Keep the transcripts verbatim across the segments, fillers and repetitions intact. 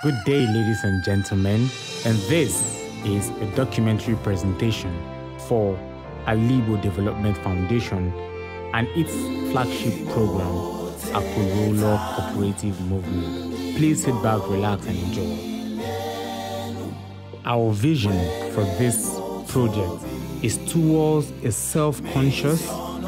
Good day, ladies and gentlemen, and this is a documentary presentation for Alaigbo Development Foundation and its flagship program, Akuruo Ulo Cooperative Movement. Please sit back, relax, and enjoy. Our vision for this project is towards a self-conscious,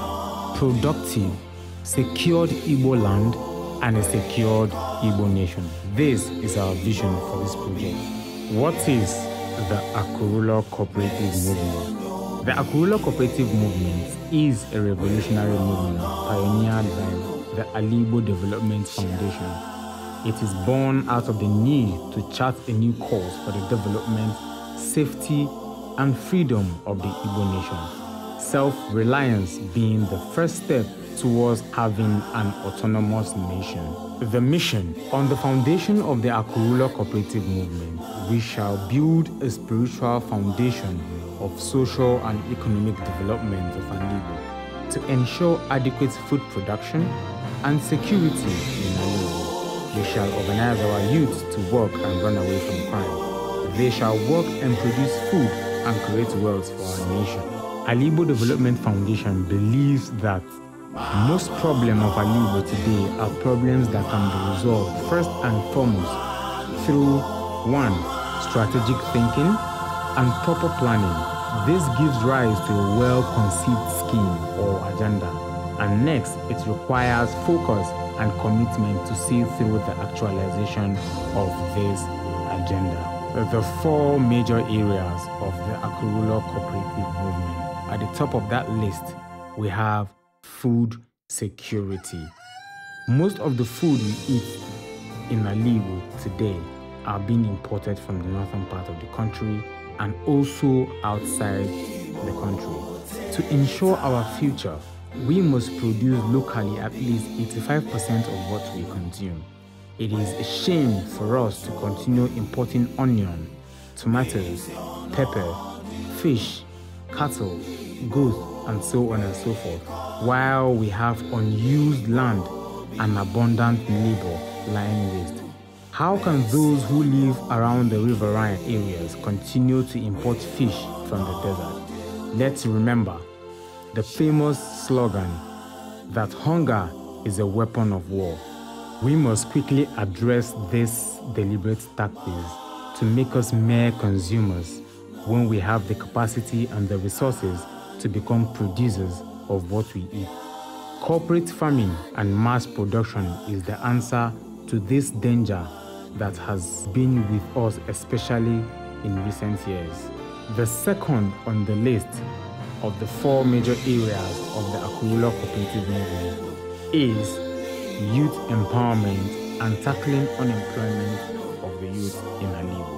productive, secured Igbo land and a secured Igbo nation. This is our vision for this project. What is the Akuruo Ulo Cooperative Movement? The Akuruo Ulo Cooperative Movement is a revolutionary movement pioneered by the Alaigbo Development Foundation. It is born out of the need to chart a new course for the development, safety, and freedom of the Igbo nation. Self-reliance being the first step towards having an autonomous nation. The mission: on the foundation of the Akuruo Ulo Cooperative Movement, we shall build a spiritual foundation of social and economic development of Alaigbo to ensure adequate food production and security in Alaigbo. We shall organize our youth to work and run away from crime. They shall work and produce food and create wealth for our nation. Alaigbo Development Foundation believes that most problems of Alaigbo today are problems that can be resolved first and foremost through one, strategic thinking and proper planning. This gives rise to a well-conceived scheme or agenda, and next, it requires focus and commitment to see through the actualization of this agenda. The four major areas of the Akuruo Ulo Cooperative Movement. At the top of that list, we have food security. Most of the food we eat in Alaigbo today are being imported from the northern part of the country and also outside the country. To ensure our future, we must produce locally at least eighty-five percent of what we consume. It is a shame for us to continue importing onion, tomatoes, pepper, fish, cattle, goats, and so on and so forth, while we have unused land and abundant labor lying waste. How can those who live around the riverine areas continue to import fish from the desert? Let's remember the famous slogan that hunger is a weapon of war. We must quickly address this deliberate tactics to make us mere consumers when we have the capacity and the resources to become producers of what we eat. Corporate farming and mass production is the answer to this danger that has been with us, especially in recent years. The second on the list of the four major areas of the Akuruo Ulo Cooperative Movement is youth empowerment and tackling unemployment of the youth in Alaigbo.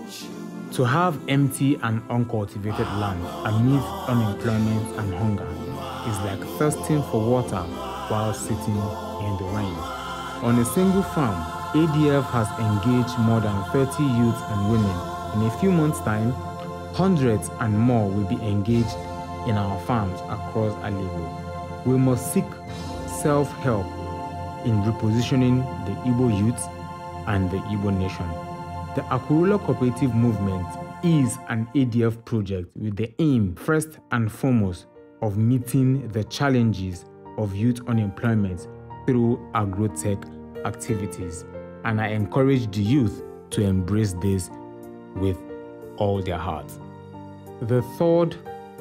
To have empty and uncultivated land amid unemployment and hunger is like thirsting for water while sitting in the rain. On a single farm, A D F has engaged more than thirty youths and women. In a few months' time, hundreds and more will be engaged in our farms across Alaigbo. We must seek self-help in repositioning the Igbo youth and the Igbo nation. The Akuruo Ulo Cooperative Movement is an A D F project with the aim, first and foremost, of meeting the challenges of youth unemployment through agro-tech activities. And I encourage the youth to embrace this with all their hearts. The third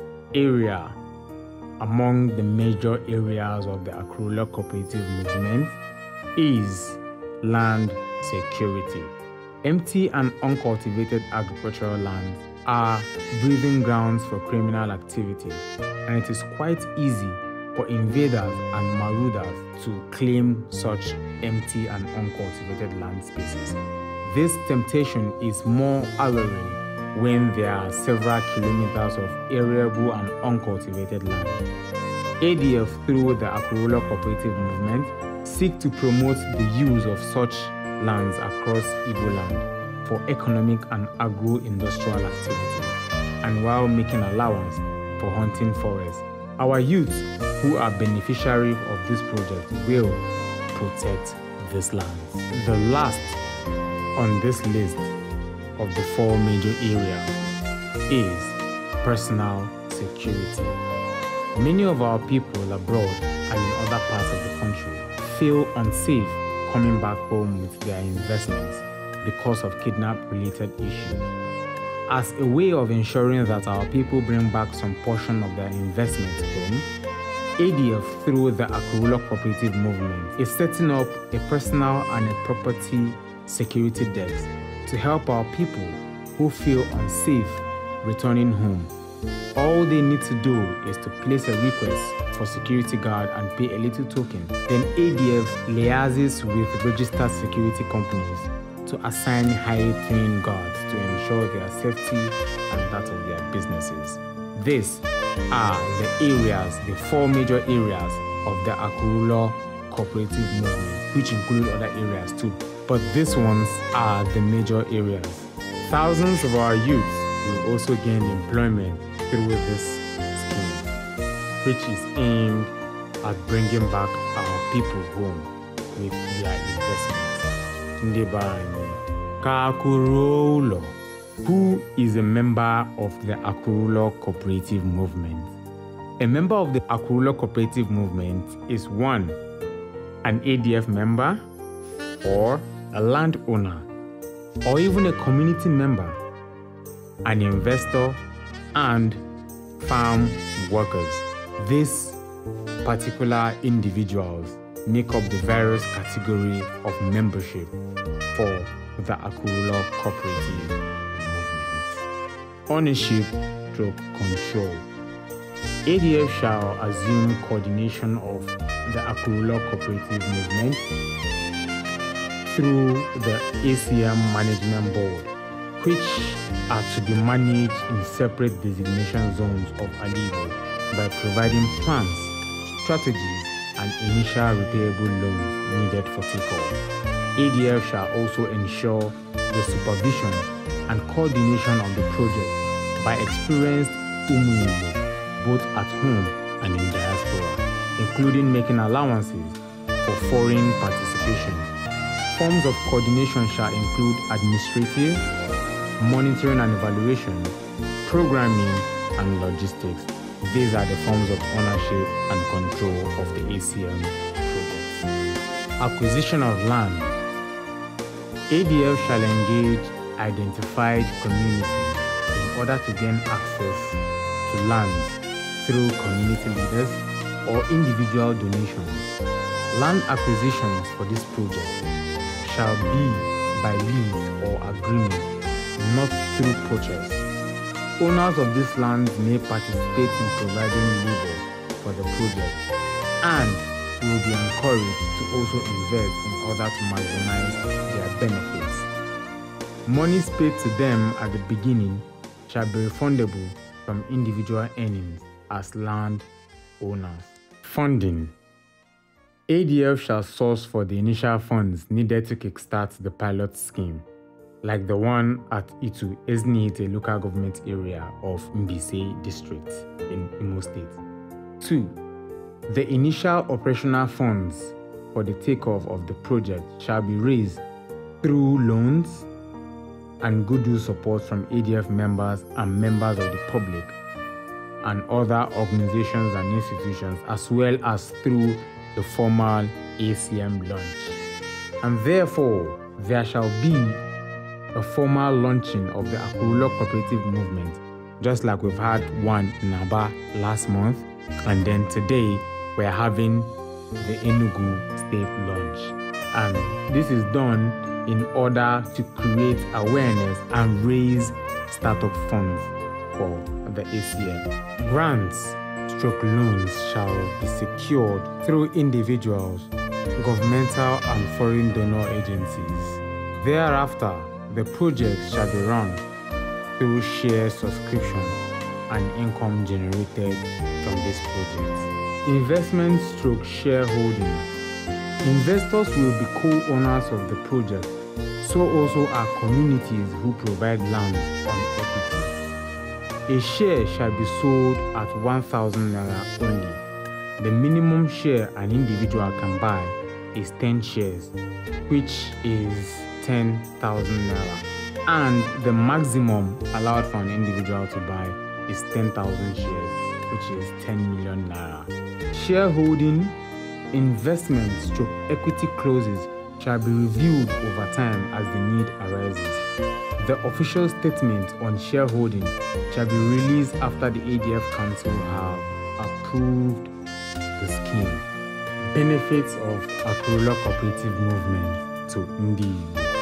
area among the major areas of the Akuruo Ulo Cooperative Movement is land security. Empty and uncultivated agricultural lands are breeding grounds for criminal activity, and it is quite easy for invaders and marauders to claim such empty and uncultivated land spaces. This temptation is more alluring when there are several kilometers of arable and uncultivated land. A D F, through the Akuruo Ulo Cooperative Movement, seek to promote the use of such lands across Igbo land for economic and agro-industrial activity, and while making allowance for hunting forests. Our youth, who are beneficiaries of this project, will protect this land. The last on this list of the four major areas is personal security. Many of our people abroad and in other parts of the country feel unsafe coming back home with their investments because of kidnap-related issues. As a way of ensuring that our people bring back some portion of their investments home, A D F, through the Akuruo Ulo Cooperative Movement, is setting up a personal and a property security desk to help our people who feel unsafe returning home. All they need to do is to place a request for security guard and pay a little token. Then A D F liaises with registered security companies to assign highly trained guards to ensure their safety and that of their businesses. These are the areas, the four major areas of the Akuruo Ulo Cooperative Movement, which include other areas too. But these ones are the major areas. Thousands of our youths will also gain employment through this scheme, which is aimed at bringing back our people home with their investments. Ndebani Akuruo Ulo, who is a member of the Akuruo Ulo Cooperative Movement. A member of the Akuruo Ulo Cooperative Movement is one, an A D F member, or a landowner, or even a community member, an investor, and farm workers. These particular individuals make up the various category of membership for the Akuruo Ulo Cooperative Movement. Ownership stroke control. A D F shall assume coordination of the Akuruo Ulo Cooperative Movement through the A C M Management Board, which are to be managed in separate designation zones of Alaigbo by providing plans, strategies, and initial repayable loans needed for takeoff. A D F shall also ensure the supervision and coordination of the project by experienced Ominyi Egwu, both at home and in diaspora, including making allowances for foreign participation. Forms of coordination shall include administrative, monitoring and evaluation, programming, and logistics. These are the forms of ownership and control of the A C M project. Acquisition of land. A D F shall engage identified communities in order to gain access to lands through community leaders or individual donations. Land acquisitions for this project shall be by lease or agreement, not through purchase. Owners of this land may participate in providing labor for the project and will be encouraged to also invest in order to maximize their benefits. Monies paid to them at the beginning shall be refundable from individual earnings as land owners. Funding. A D F shall source for the initial funds needed to kickstart the pilot scheme, like the one at Itu, Eznite local government area of Mbise district in Imo State. Two, the initial operational funds for the takeoff of the project shall be raised through loans and goodwill support from A D F members and members of the public and other organizations and institutions, as well as through the formal A C M launch. And therefore, there shall be a formal launching of the Akuruo Ulo Cooperative Movement, just like we've had one in Aba last month, and then today we're having the Enugu State launch. And this is done in order to create awareness and raise startup funds for the A C M. Grants stroke loans shall be secured through individuals, governmental and foreign donor agencies. Thereafter, the project shall be run through share subscription and income generated from this project. Investment stroke shareholding. Investors will be co-owners of the project, so also are communities who provide land on equity. A share shall be sold at one thousand naira only. The minimum share an individual can buy is ten shares, which is ten thousand naira. And the maximum allowed for an individual to buy is ten thousand shares, which is ten million naira. Shareholding, investment stroke equity clauses shall be reviewed over time as the need arises. The official statement on shareholding shall be released after the A D F Council have approved the scheme. Benefits of Akuruo Ulo Cooperative Movement to Ndi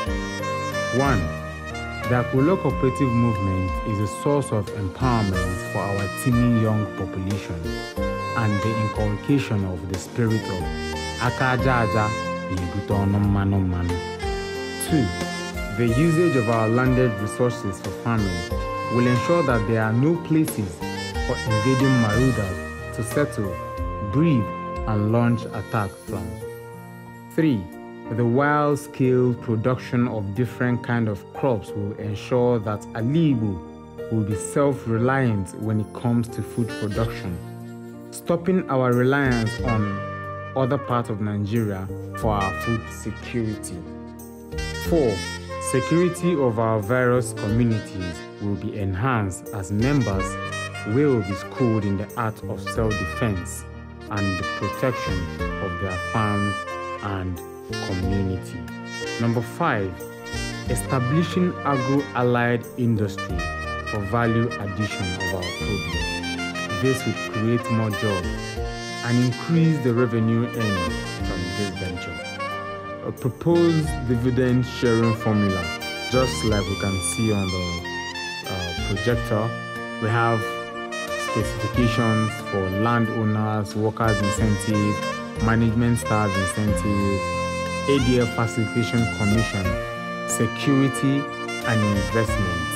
Igbo. one. The Akuruo Ulo Cooperative Movement is a source of empowerment for our teeming young population and the inculcation of the spirit of Akajaja Ibuto Onomano Mano. two. The usage of our landed resources for farming will ensure that there are no places for invading marauders to settle, breed, and launch attacks from. three. The wild-scale production of different kinds of crops will ensure that Alaigbo will be self-reliant when it comes to food production, stopping our reliance on other parts of Nigeria for our food security. four. Security of our various communities will be enhanced as members will be schooled in the art of self-defense and the protection of their farms and community. Number five, establishing agro-allied industry for value addition of our produce. This will create more jobs and increase the revenue earned from this venture. A proposed dividend sharing formula, just like we can see on the uh, projector. We have specifications for landowners, workers' incentives, management staff incentives, A D F Facilitation Commission, security and investment.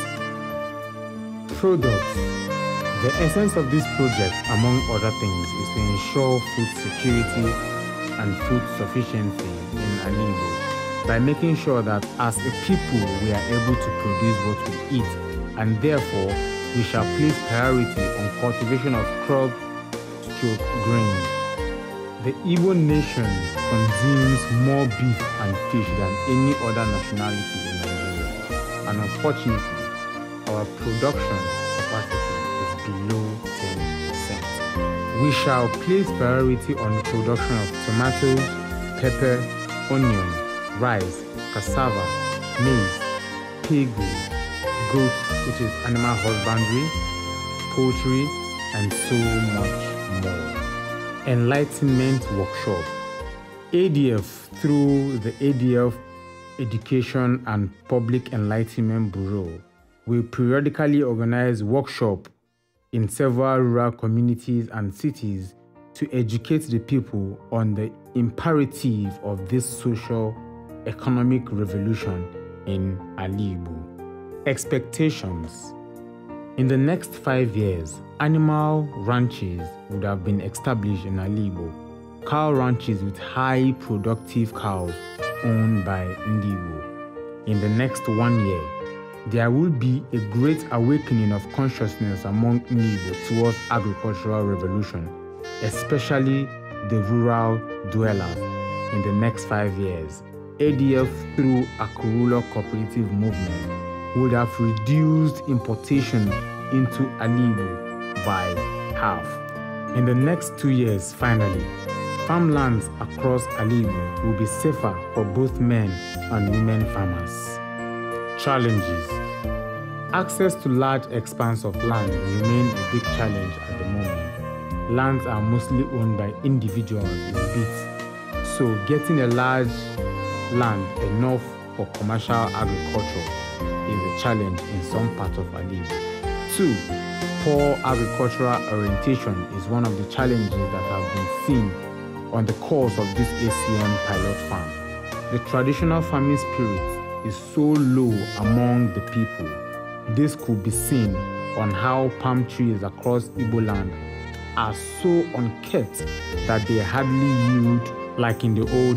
Products. The essence of this project, among other things, is to ensure food security and food sufficiency in Alaigbo by making sure that as a people we are able to produce what we eat, and therefore we shall place priority on cultivation of crop stroke grain. The Igbo nation consumes more beef and fish than any other nationality in Nigeria, and unfortunately, our production capacity is below ten percent. We shall place priority on the production of tomatoes, pepper, onion, rice, cassava, maize, piggery, goat, which is animal husbandry, poultry, and so much more. Enlightenment Workshop. A D F, through the A D F Education and Public Enlightenment Bureau, will periodically organize workshops in several rural communities and cities to educate the people on the imperative of this social economic revolution in Alaigbo. Expectations. In the next five years, animal ranches would have been established in Alaigbo, cow ranches with high productive cows owned by Ndi Igbo. In the next one year, there will be a great awakening of consciousness among Ndi Igbo towards agricultural revolution, especially the rural dwellers. In the next five years, A D F through Akuruo Ulo Cooperative Movement would have reduced importation into Alaigbo by half. In the next two years, finally, farmlands across Alaigbo will be safer for both men and women farmers. Challenges. Access to large expanse of land remain a big challenge at the moment. Lands are mostly owned by individuals in bits, so getting a large land enough for commercial agriculture is a challenge in some parts of Alaigbo. Two, poor agricultural orientation is one of the challenges that have been seen on the course of this A C M pilot farm. The traditional farming spirit is so low among the people. This could be seen on how palm trees across Igbo land are so unkept that they hardly yield like in the old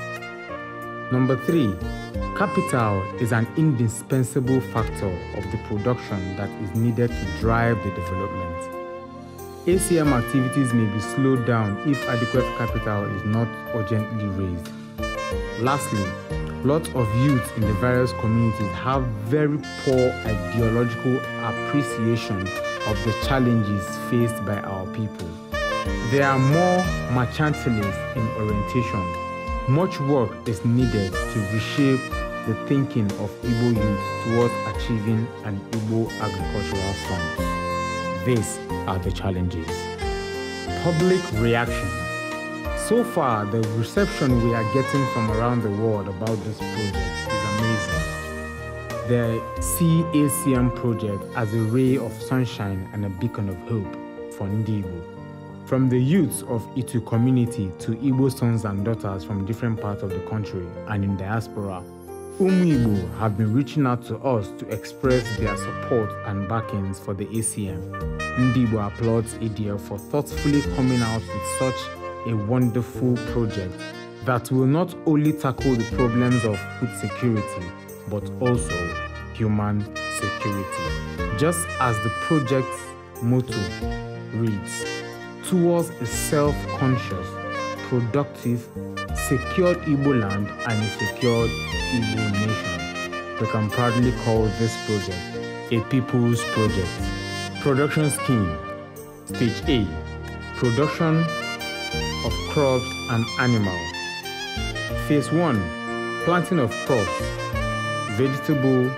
days. Number three, capital is an indispensable factor of the production that is needed to drive the development. A C M activities may be slowed down if adequate capital is not urgently raised. Lastly, lots of youth in the various communities have very poor ideological appreciation of the challenges faced by our people. They are more mercantilist in orientation. Much work is needed to reshape the thinking of Igbo youth towards achieving an Igbo agricultural front. These are the challenges. Public reaction. So far, the reception we are getting from around the world about this project is amazing. They see A C M project as a ray of sunshine and a beacon of hope for Ndi Igbo. From the youths of Itu community to Igbo sons and daughters from different parts of the country and in diaspora, Umu Igbo have been reaching out to us to express their support and backings for the A C M. Ndi Igbo applauds A D L for thoughtfully coming out with such a wonderful project that will not only tackle the problems of food security, but also human security. Just as the project's motto reads, towards a self-conscious, productive, secured Igbo land and a secured Igbo nation. We can proudly call this project a people's project. Production scheme. Stage A. Production of crops and animals. Phase one. Planting of crops. Vegetable,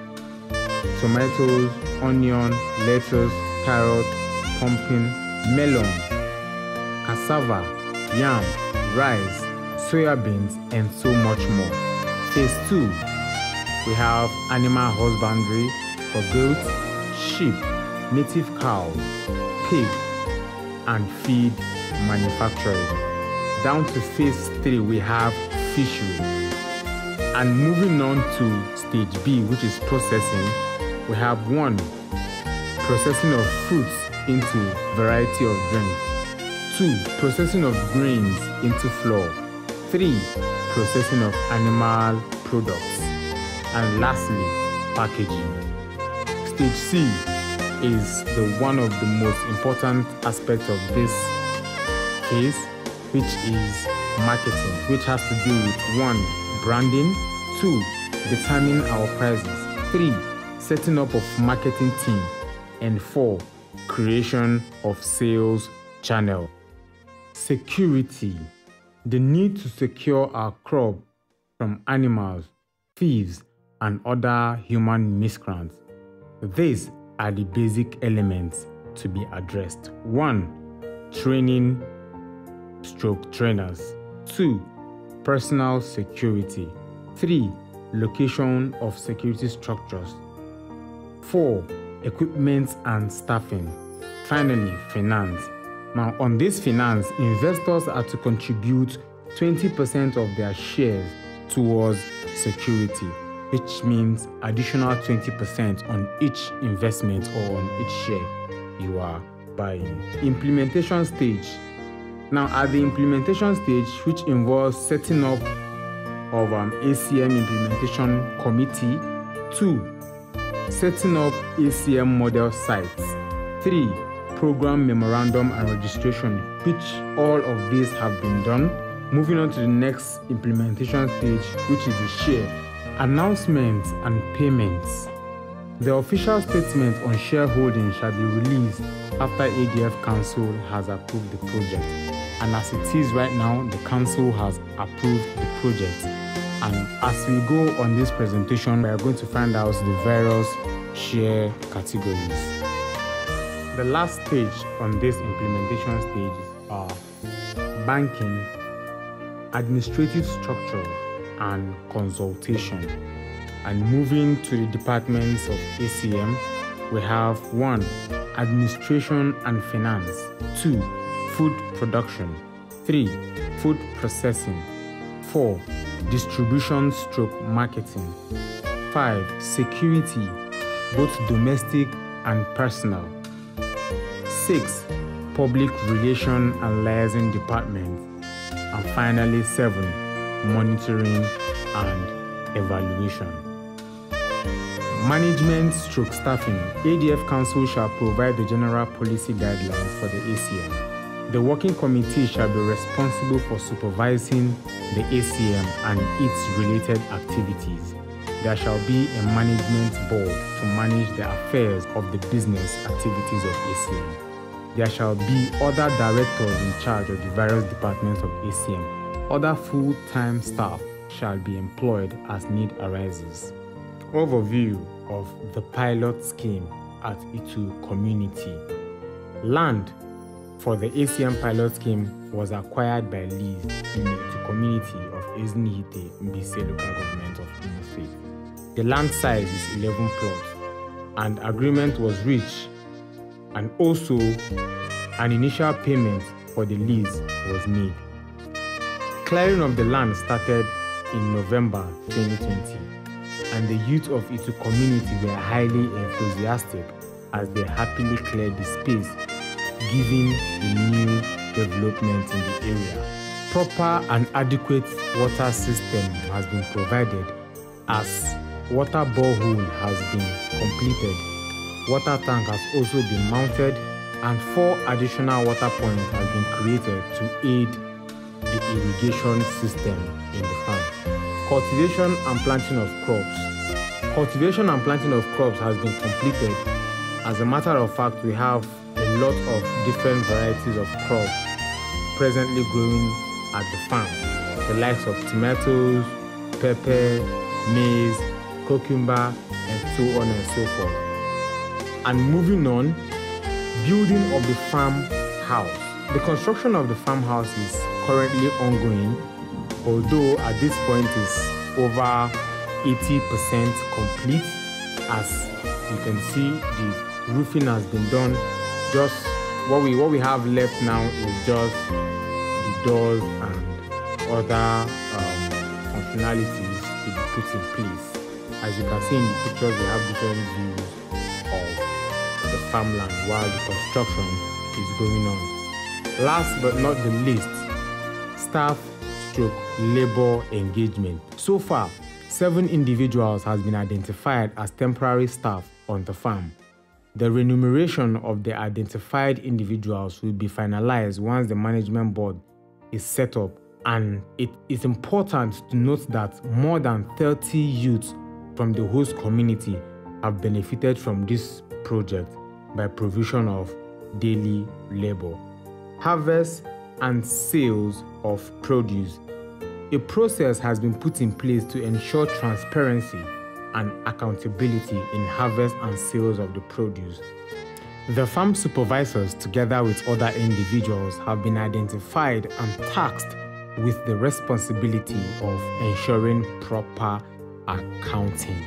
tomatoes, onion, lettuce, carrot, pumpkin, melon, cassava, yam, rice, soya beans, and so much more. Phase two, we have animal husbandry for goats, sheep, native cows, pig, and feed manufacturing. Down to phase three, we have fishery. And moving on to stage B, which is processing, we have one, processing of fruits into variety of drinks. Two, processing of grains into flour. Three, processing of animal products. And lastly, packaging. Stage C is the one of the most important aspects of this case, which is marketing, which has to do with one, branding, two, determining our prices, three, setting up of marketing team, and four, creation of sales channel. Security. The need to secure our crop from animals, thieves, and other human miscreants. These are the basic elements to be addressed. One, training stroke trainers. Two, personal security. Three, location of security structures. Four, equipment and staffing. Finally, finance. Now, on this finance, investors are to contribute twenty percent of their shares towards security, which means additional twenty percent on each investment or on each share you are buying. Implementation stage. Now, at the implementation stage, which involves setting up of an A C M implementation committee. Two, setting up A C M model sites. Three, program memorandum and registration, which all of these have been done. Moving on to the next implementation stage, which is the share. Announcements and payments. The official statement on shareholding shall be released after A D F Council has approved the project. And as it is right now, the Council has approved the project. And as we go on this presentation, we are going to find out the various share categories. The last stage on this implementation stage are banking, administrative structure, and consultation. And moving to the departments of A C M, we have one, administration and finance. Two, food production. Three, food processing. Four, distribution stroke marketing. Five, security, both domestic and personal. Six, public relation and liaison department. And finally, seven, monitoring and evaluation. Management stroke staffing. A D F Council shall provide the general policy guidelines for the A C M. The working committee shall be responsible for supervising the A C M and its related activities. There shall be a management board to manage the affairs of the business activities of A C M. There shall be other directors in charge of the various departments of A C M. Other full-time staff shall be employed as need arises. Overview of the pilot scheme at Itu community. Land for the A C M pilot scheme was acquired by lease in the Itu community of Ezinihite, Mbise local government of Imo State. The land size is eleven plots, and agreement was reached, and also an initial payment for the lease was made. Clearing of the land started in November twenty twenty, and the youth of Itu community were highly enthusiastic as they happily cleared the space, giving the new development in the area. Proper and adequate water system has been provided as water borehole has been completed. Water tank has also been mounted, and four additional water points have been created to aid the irrigation system in the farm. Cultivation and planting of crops. Cultivation and planting of crops has been completed. As a matter of fact, we have a lot of different varieties of crops presently growing at the farm. The likes of tomatoes, pepper, maize, cucumber, and so on and so forth. And moving on, building of the farmhouse. The construction of the farmhouse is currently ongoing, although at this point is over eighty percent complete. As you can see, the roofing has been done. Just what we what we have left now is just the doors and other um, functionalities to be put in place. As you can see in the pictures, we have different views of the farmland while the construction is going on. Last but not the least, staff stroke labor engagement. So far, seven individuals has been identified as temporary staff on the farm. The remuneration of the identified individuals will be finalized once the management board is set up, and it is important to note that more than thirty youths from the host community have benefited from this project by provision of daily labor. Harvest and sales of produce. A process has been put in place to ensure transparency and accountability in harvest and sales of the produce. The farm supervisors, together with other individuals, have been identified and tasked with the responsibility of ensuring proper accounting.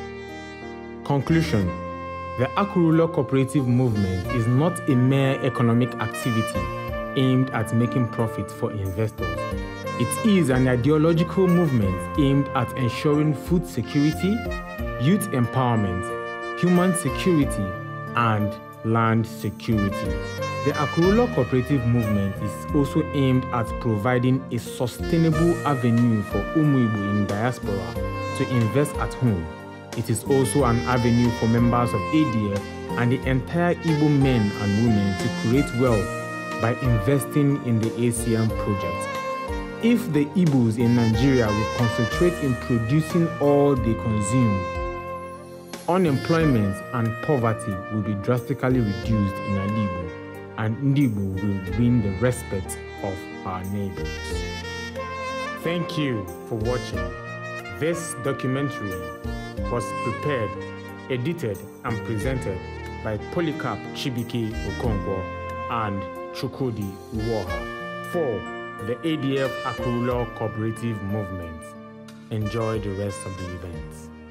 Conclusion. The Akuruo Ulo Cooperative Movement is not a mere economic activity aimed at making profit for investors. It is an ideological movement aimed at ensuring food security, youth empowerment, human security, and land security. The Akuruo Ulo Cooperative Movement is also aimed at providing a sustainable avenue for Umu Igbo in diaspora to invest at home. It is also an avenue for members of A D F and the entire Igbo men and women to create wealth by investing in the A C M project. If the Igbos in Nigeria will concentrate in producing all they consume, unemployment and poverty will be drastically reduced in Alaigbo, and Igbo will win the respect of our neighbors. Thank you for watching. This documentary was prepared, edited, and presented by Polycarp Chibike Okonkwo and Chukwudi Uwoha for the A D F Akuruo Ulo Cooperative Movement. Enjoy the rest of the events.